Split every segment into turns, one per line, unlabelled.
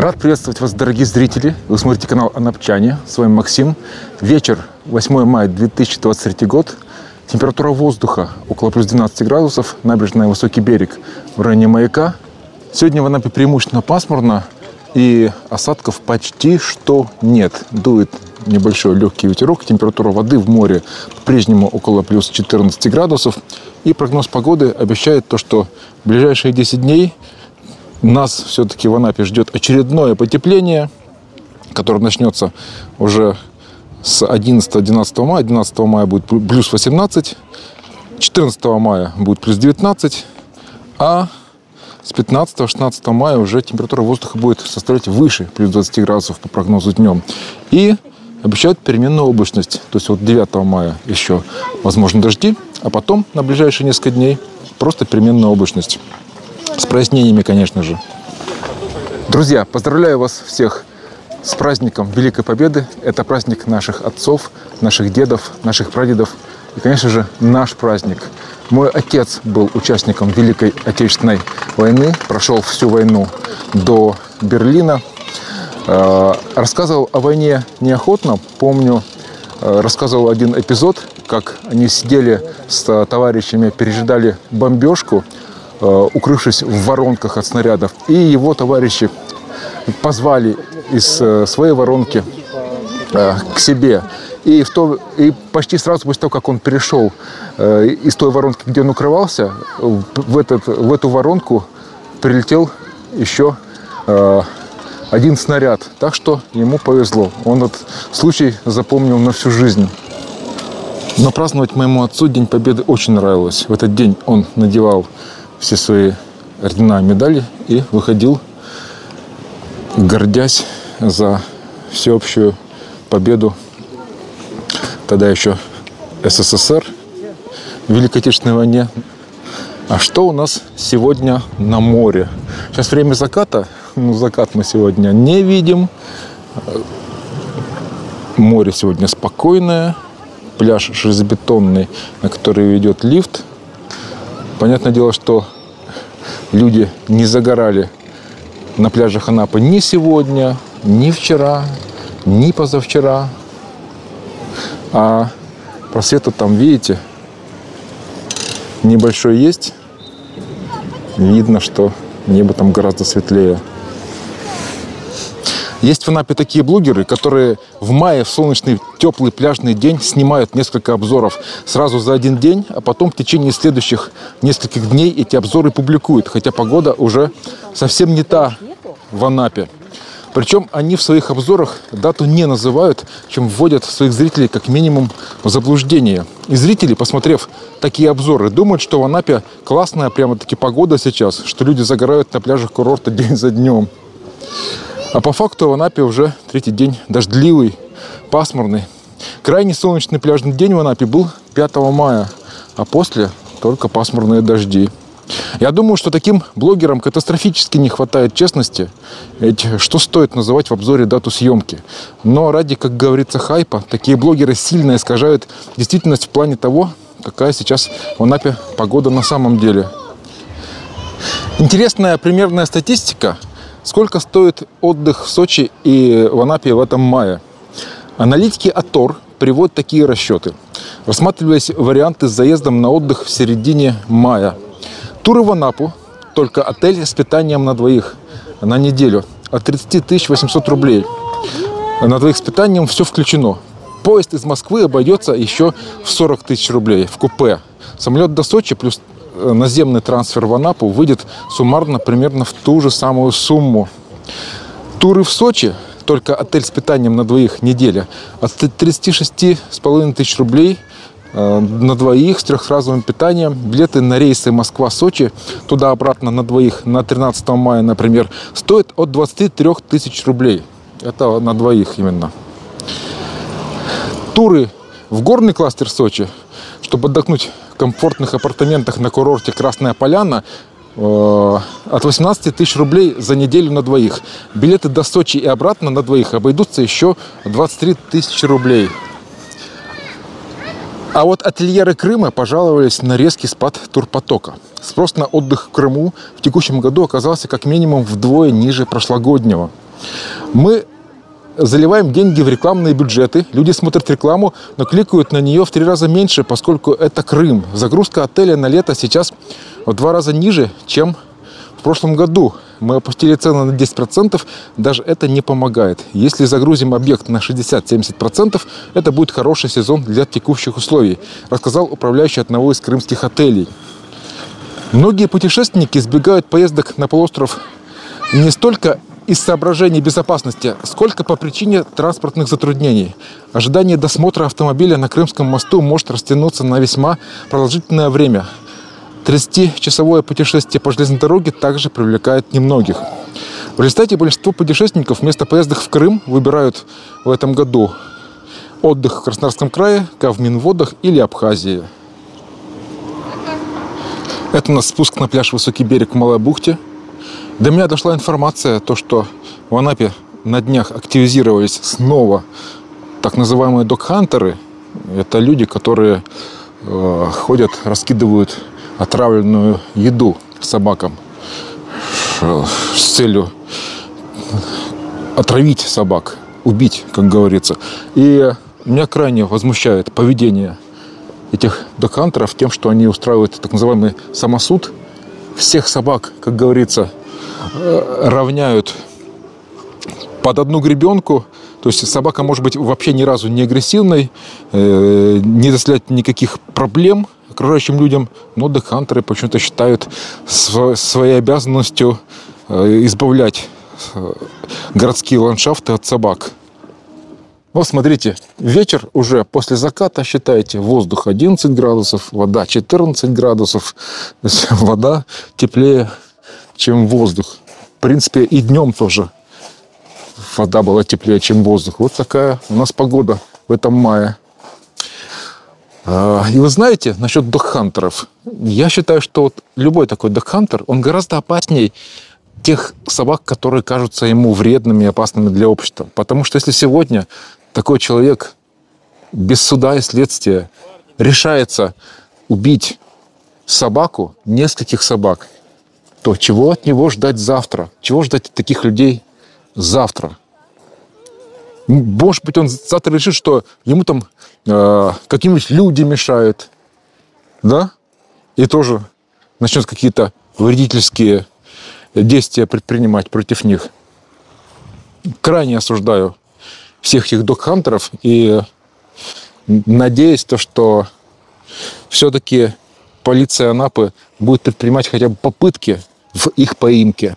Рад приветствовать вас, дорогие зрители. Вы смотрите канал «Анапчане». С вами Максим. Вечер, 8 мая 2023 год. Температура воздуха около плюс 12 градусов. Набережная Высокий берег в районе Маяка. Сегодня в Анапе преимущественно пасмурно и осадков почти что нет. Дует небольшой легкий ветерок. Температура воды в море по-прежнему около плюс 14 градусов. И прогноз погоды обещает то, что в ближайшие 10 дней нас все-таки в Анапе ждет очередное потепление, которое начнется уже с 11-12 мая. 11 мая будет плюс 18, 14 мая будет плюс 19, а с 15-16 мая уже температура воздуха будет составлять выше плюс 20 градусов по прогнозу днем. И обещают переменную облачность. То есть вот 9 мая еще возможны дожди, а потом на ближайшие несколько дней просто переменная облачность. С прояснениями, конечно же. Друзья, поздравляю вас всех с праздником Великой Победы. Это праздник наших отцов, наших дедов, наших прадедов. И, конечно же, наш праздник. Мой отец был участником Великой Отечественной войны, прошел всю войну до Берлина. Рассказывал о войне неохотно. Помню, рассказывал один эпизод, как они сидели с товарищами, пережидали бомбежку, укрывшись в воронках от снарядов. И его товарищи позвали из своей воронки к себе. И почти сразу после того, как он перешел из той воронки, где он укрывался, в эту воронку прилетел еще один снаряд. Так что ему повезло. Он этот случай запомнил на всю жизнь. Но праздновать моему отцу День Победы очень нравилось. В этот день он надевал все свои ордена и медали и выходил, гордясь за всеобщую победу тогда еще СССР в Великой Отечественной войне. А что у нас сегодня на море? Сейчас время заката, закат мы сегодня не видим. Море сегодня спокойное, пляж железобетонный, на который ведет лифт. Понятное дело, что люди не загорали на пляжах Анапы ни сегодня, ни вчера, ни позавчера. А просвет там, видите, небольшой есть. Видно, что небо там гораздо светлее. Есть в Анапе такие блогеры, которые в мае в солнечный теплый пляжный день снимают несколько обзоров сразу за один день, а потом в течение следующих нескольких дней эти обзоры публикуют, хотя погода уже совсем не та в Анапе. Причем они в своих обзорах дату не называют, чем вводят своих зрителей как минимум в заблуждение. И зрители, посмотрев такие обзоры, думают, что в Анапе классная прямо-таки погода сейчас, что люди загорают на пляжах курорта день за днем. А по факту в Анапе уже третий день дождливый, пасмурный. Крайний солнечный пляжный день в Анапе был 5 мая, а после только пасмурные дожди. Я думаю, что таким блогерам катастрофически не хватает честности. Ведь что стоит называть в обзоре дату съемки? Но ради, как говорится, хайпа, такие блогеры сильно искажают действительность в плане того, какая сейчас в Анапе погода на самом деле. Интересная примерная статистика. Сколько стоит отдых в Сочи и в Анапе в этом мае? Аналитики Атор приводят такие расчеты. Рассматривались варианты с заездом на отдых в середине мая. Туры в Анапу, только отель с питанием на двоих на неделю, от 30 800 рублей. На двоих с питанием все включено. Поезд из Москвы обойдется еще в 40 000 рублей в купе. Самолет до Сочи плюс наземный трансфер в Анапу выйдет суммарно примерно в ту же самую сумму. Туры в Сочи, только отель с питанием на двоих неделя, от 36 500 рублей на двоих с трехразовым питанием. Билеты на рейсы Москва-Сочи туда-обратно на двоих на 13 мая, например, стоят от 23 000 рублей. Это на двоих именно. Туры в горный кластер Сочи, чтобы отдохнуть в комфортных апартаментах на курорте Красная Поляна, от 18 000 рублей за неделю на двоих. Билеты до Сочи и обратно на двоих обойдутся еще 23 000 рублей. А вот ательеры Крыма пожаловались на резкий спад турпотока. Спрос на отдых в Крыму в текущем году оказался как минимум вдвое ниже прошлогоднего. Мы заливаем деньги в рекламные бюджеты. Люди смотрят рекламу, но кликают на нее в 3 раза меньше, поскольку это Крым. Загрузка отеля на лето сейчас в 2 раза ниже, чем в прошлом году. Мы опустили цены на 10%, даже это не помогает. Если загрузим объект на 60-70%, это будет хороший сезон для текущих условий, рассказал управляющий одного из крымских отелей. Многие путешественники избегают поездок на полуостров не столько из соображений безопасности, сколько по причине транспортных затруднений. Ожидание досмотра автомобиля на Крымском мосту может растянуться на весьма продолжительное время. 30-часовое путешествие по железной дороге также привлекает немногих. В результате большинство путешественников вместо поездок в Крым выбирают в этом году отдых в Краснодарском крае, Кавминводах или Абхазии. Это у нас спуск на пляж Высокий берег в Малой бухте. До меня дошла информация, то, что в Анапе на днях активизировались снова так называемые догхантеры. Это люди, которые ходят, раскидывают отравленную еду собакам с целью отравить собак, убить, как говорится. И меня крайне возмущает поведение этих догхантеров тем, что они устраивают так называемый самосуд. Всех собак, как говорится, равняют под одну гребенку. То есть собака может быть вообще ни разу не агрессивной, не доставлять никаких проблем окружающим людям, но догхантеры почему-то считают своей обязанностью избавлять городские ландшафты от собак. Вот смотрите, вечер уже после заката, считайте, воздух 11 градусов, вода 14 градусов, то есть вода теплее, чем воздух. В принципе, и днем тоже вода была теплее, чем воздух. Вот такая у нас погода в этом мае. И вы знаете, насчет догхантеров, я считаю, что вот любой такой догхантер, он гораздо опаснее тех собак, которые кажутся ему вредными и опасными для общества. Потому что если сегодня такой человек без суда и следствия решается убить собаку, нескольких собак, то чего от него ждать завтра? Чего ждать от таких людей завтра? Может быть, он завтра решит, что ему там какие-нибудь люди мешают, да? И тоже начнет какие-то вредительские действия предпринимать против них. Крайне осуждаю всех этих догхантеров и надеюсь, что все-таки полиция Анапы будет предпринимать хотя бы попытки в их поимке.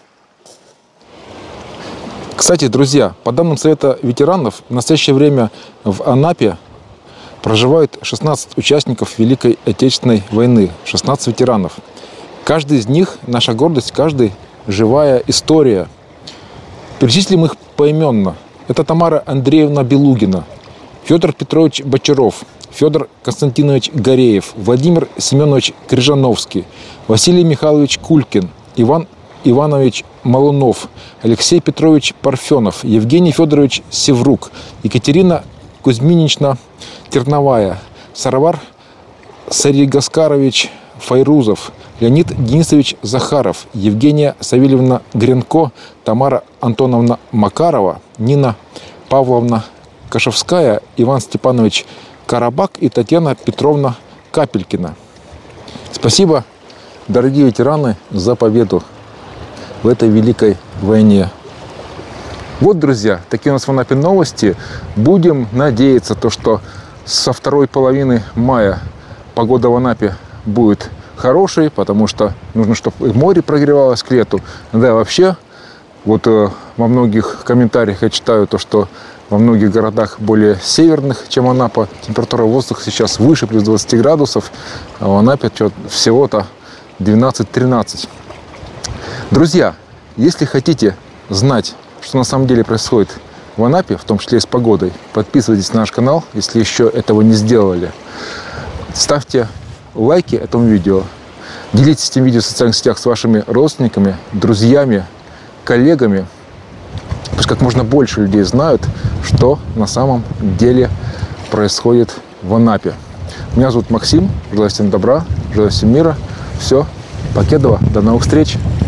Кстати, друзья, по данным Совета ветеранов, в настоящее время в Анапе проживает 16 участников Великой Отечественной войны, 16 ветеранов. Каждый из них – наша гордость, каждый – живая история. Перечислим их поименно. Это Тамара Андреевна Белугина, Федор Петрович Бочаров, Федор Константинович Гореев, Владимир Семенович Крижановский, Василий Михайлович Кулькин, Иван Иванович Малунов, Алексей Петрович Парфенов, Евгений Федорович Севрук, Екатерина Кузьминична Терновая, Саравар Саригаскарович Файрузов, Леонид Денисович Захаров, Евгения Савельевна Гренко, Тамара Антоновна Макарова, Нина Павловна Кашевская, Иван Степанович Карабак и Татьяна Петровна Капелькина. Спасибо, дорогие ветераны, за победу в этой великой войне. Вот, друзья, такие у нас в Анапе новости. Будем надеяться, что со второй половины мая погода в Анапе будет хорошей, потому что нужно, чтобы море прогревалось к лету. Да, вообще, вот во многих комментариях я читаю что во многих городах более северных, чем Анапа, температура воздуха сейчас выше плюс 20 градусов, а в Анапе всего-то 12-13. Друзья, если хотите знать, что на самом деле происходит в Анапе, в том числе и с погодой, подписывайтесь на наш канал, если еще этого не сделали. Ставьте лайки этому видео. Делитесь этим видео в социальных сетях с вашими родственниками, друзьями, коллегами. Пусть как можно больше людей знают, что на самом деле происходит в Анапе. Меня зовут Максим. Желаю всем добра, желаю всем мира. Все, покедова. До новых встреч.